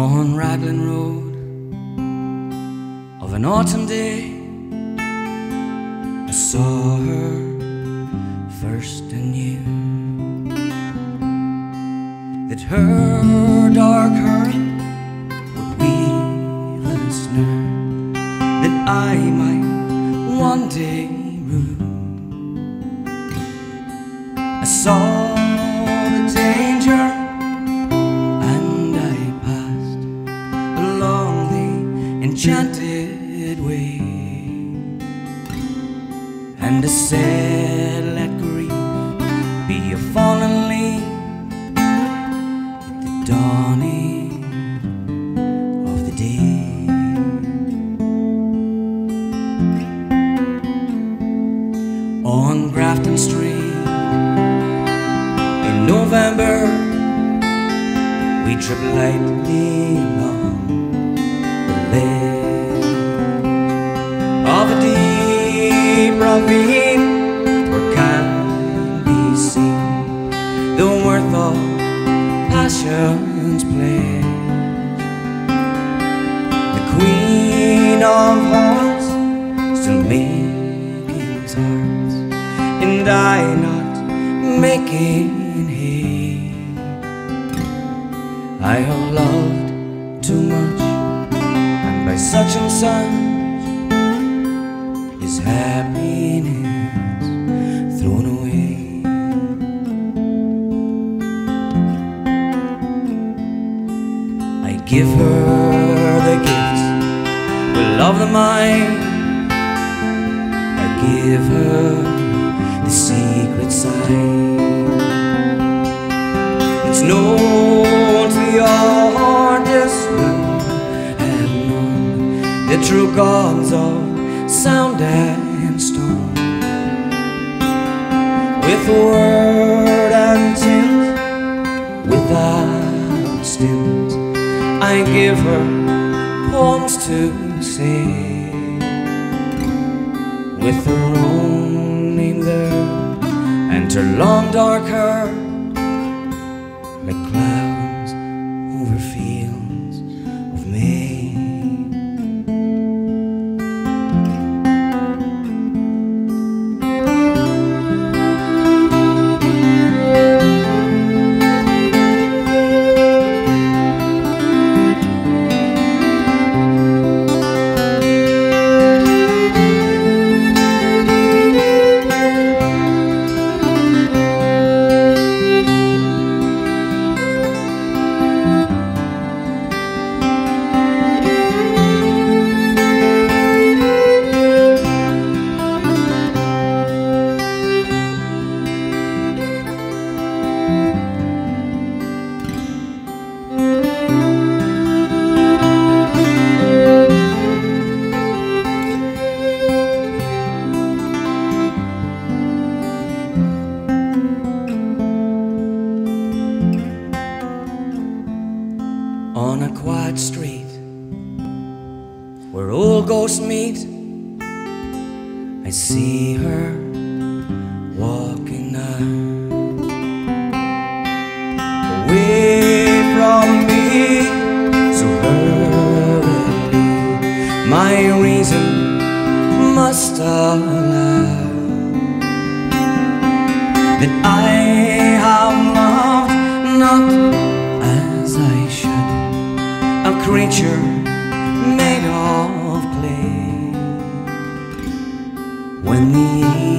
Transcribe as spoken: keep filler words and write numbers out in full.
On Raglan Road of an autumn day, I saw her first and knew that her dark hair would weave a snare that I might one day rue. I saw the danger and I passed along the enchanted way, and I said, let grief be a fallen leaf at the dawning of the day. On Grafton Street in November, we tripped lightly along the ledge of a deep ravine where can be seen the worth of passion's pledge. The Queen of Hearts still making hearts, and I not making hay. I have loved too much, and by such and such is happiness thrown away. I give her the gifts will of the mind, I give her the secret side. It's known to the artist will have known the true gods of sound and stone. With word and tint, without stint, I give her poems to say, with her own name there and her long dark hair like clouds over fields of May. On a quiet street where old ghosts meet, I see her walking now, away from me so hurriedly. My reason must allow that I have loved not as I should, a creature made of clay. When the